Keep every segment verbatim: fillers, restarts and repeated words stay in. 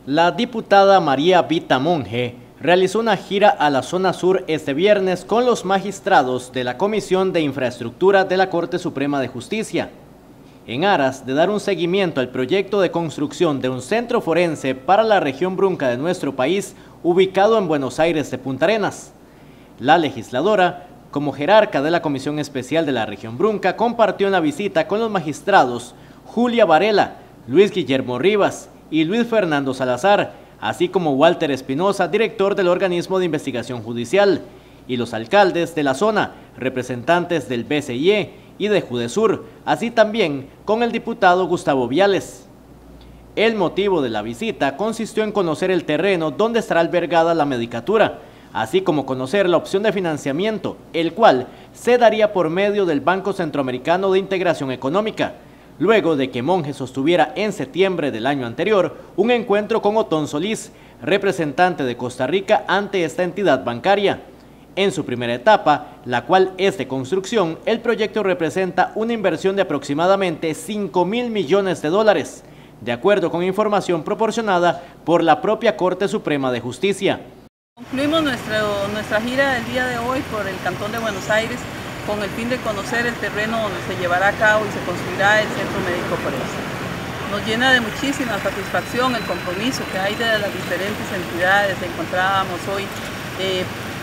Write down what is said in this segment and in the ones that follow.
La diputada María Vita Monge realizó una gira a la zona sur este viernes con los magistrados de la Comisión de Infraestructura de la Corte Suprema de Justicia, en aras de dar un seguimiento al proyecto de construcción de un centro forense para la región Brunca de nuestro país, ubicado en Buenos Aires de Punta Arenas. La legisladora, como jerarca de la Comisión Especial de la región Brunca, compartió en la visita con los magistrados Julia Varela, Luis Guillermo Rivas y Luis Fernando Salazar, así como Walter Espinosa, director del organismo de investigación judicial, y los alcaldes de la zona, representantes del B C I E y de Judesur, así también con el diputado Gustavo Viales. El motivo de la visita consistió en conocer el terreno donde estará albergada la medicatura, así como conocer la opción de financiamiento, el cual se daría por medio del Banco Centroamericano de Integración Económica, luego de que Monge sostuviera en septiembre del año anterior un encuentro con Otón Solís, representante de Costa Rica ante esta entidad bancaria. En su primera etapa, la cual es de construcción, el proyecto representa una inversión de aproximadamente cinco mil millones de dólares, de acuerdo con información proporcionada por la propia Corte Suprema de Justicia. Concluimos nuestro, nuestra gira del día de hoy por el Cantón de Buenos Aires con el fin de conocer el terreno donde se llevará a cabo y se construirá el Centro Médico Forense. Nos llena de muchísima satisfacción el compromiso que hay de las diferentes entidades. Encontrábamos hoy eh,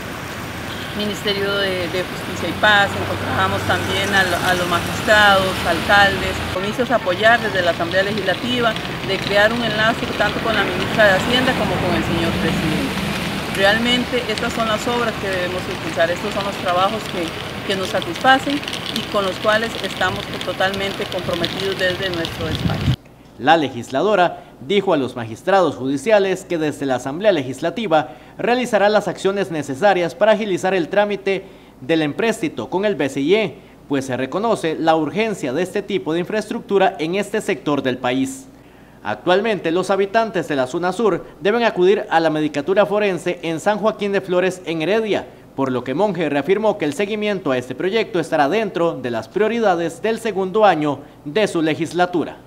Ministerio de, de Justicia y Paz, encontrábamos también a, a los magistrados, alcaldes, compromisos a apoyar desde la Asamblea Legislativa, de crear un enlace tanto con la ministra de Hacienda como con el señor presidente. Realmente estas son las obras que debemos impulsar, estos son los trabajos que, que nos satisfacen y con los cuales estamos totalmente comprometidos desde nuestro despacho. La legisladora dijo a los magistrados judiciales que desde la Asamblea Legislativa realizará las acciones necesarias para agilizar el trámite del empréstito con el B C I E, pues se reconoce la urgencia de este tipo de infraestructura en este sector del país. Actualmente, los habitantes de la zona sur deben acudir a la medicatura forense en San Joaquín de Flores, en Heredia, por lo que Monge reafirmó que el seguimiento a este proyecto estará dentro de las prioridades del segundo año de su legislatura.